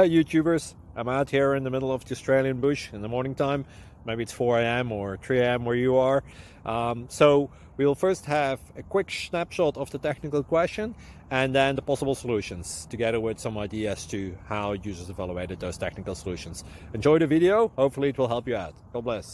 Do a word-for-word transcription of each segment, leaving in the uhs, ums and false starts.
Hi YouTubers, I'm out here in the middle of the Australian bush in the morning time. Maybe it's four A M or three A M where you are. Um, so we will first have a quick snapshot of the technical question and then the possible solutions, together with some ideas to how users evaluated those technical solutions. Enjoy the video, hopefully it will help you out. God bless.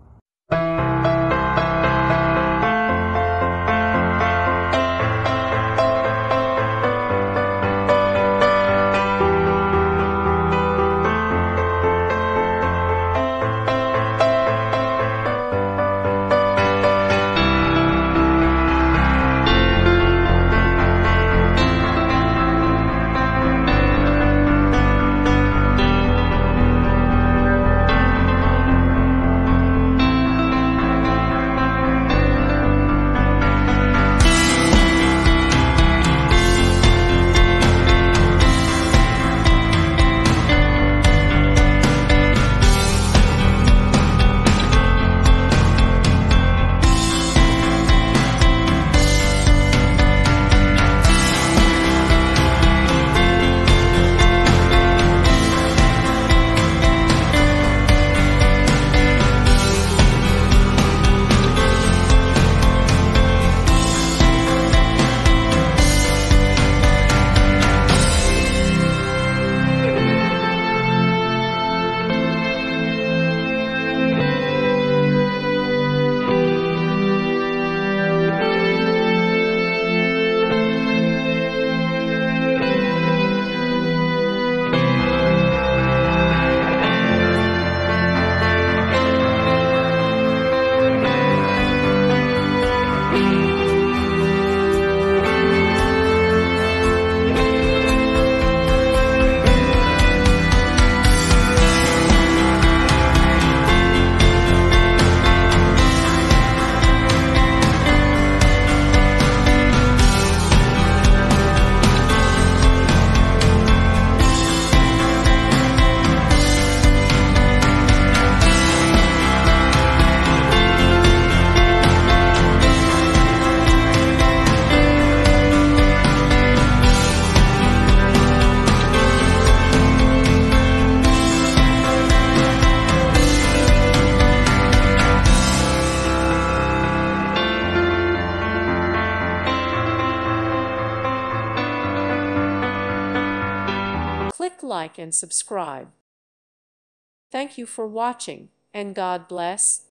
Click like and subscribe. Thank you for watching, and God bless.